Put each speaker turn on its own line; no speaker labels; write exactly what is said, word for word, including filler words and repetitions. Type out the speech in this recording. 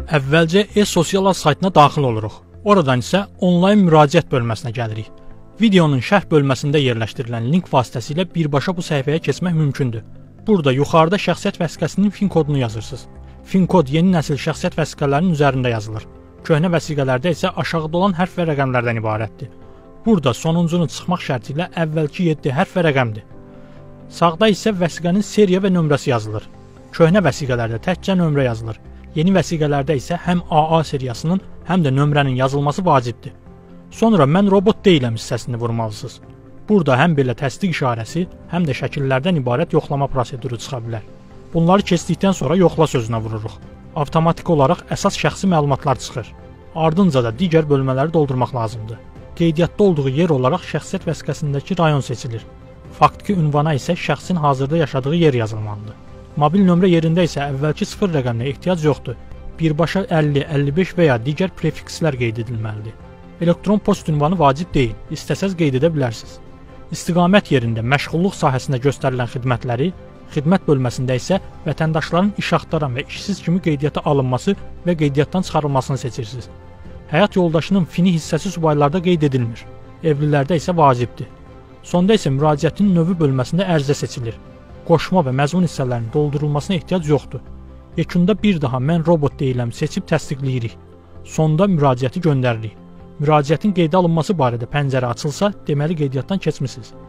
Əvvəlcə e-sosial saytına daxil oluruq. Oradan isə onlayn müraciət bölməsinə gəlirik. Videonun şərh bölməsində yerləşdirilən link vasitəsilə birbaşa bu səhifəyə keçmək mümkündür. Burada yuxarıda şəxsiyyət vəsiqəsinin fin kodunu yazırsınız. Fin kod yeni nəsil şəxsiyyət vəsiqələrinin üzərində yazılır. Köhnə vəsiqələrdə isə aşağıda olan hərf və rəqəmlərdən ibarətdir. Burada sonuncunu çıxmaq şərti ilə əvvəlki yeddi hərf və rəqəmdir. Sağda isə vəsiqənin seriya və nömrəsi yazılır. Köhnə vəsiqələrdə təkcə nömrə yazılır. Yeni vəsiqələrdə isə həm A A seriyasının, həm də nömrənin yazılması vacibdir. Sonra mən robot deyiləm hissəsini vurmalısınız. Burada həm belə təsdiq işarəsi, həm də şəkillərdən ibarət yoxlama proseduru çıxa bilər. Bunları keçdikdən sonra yoxla sözünə vururuq. Avtomatik olaraq əsas şəxsi məlumatlar çıxır. Ardınca da digər bölmələri doldurmaq lazımdır. Qeydiyyatda olduğu yer olaraq şəxsiyyət vəsiqəsindəki rayon seçilir. Faktiki ünvana isə şəxsin hazırda yaşadığı yer yazılmalıdır. Mobil nömrə yerində isə əvvəlki sıfır rəqəminə ehtiyac yoxdur. Birbaşa əlli, əlli beş və ya digər prefikslər qeyd edilməlidir. Elektron post ünvanı vacib deyil, istəsəz qeyd edə bilərsiniz. İstiqamət yerində məşğulluq sahəsində göstərilən xidmətləri, xidmət bölməsində isə vətəndaşların iş axtaran və işsiz kimi qeydiyyata alınması və qeydiyyatdan çıxarılmasını seçirsiniz. Həyat yoldaşının fini hissəsi subaylarda qeyd edilmir. Evlilərdə isə vacibdir. Sonda isə müraciətin növü bölməsində ərizə seçilir. Qoşma və məzmun hissələrinin doldurulmasına ehtiyac yoxdur. Yekunda bir daha mən robot deyiləm seçib təsdiqləyirik. Sonda müraciəti göndəririk. Müraciətin qeydə alınması barədə pəncərə açılsa, deməli qeydiyyatdan keçmisiniz.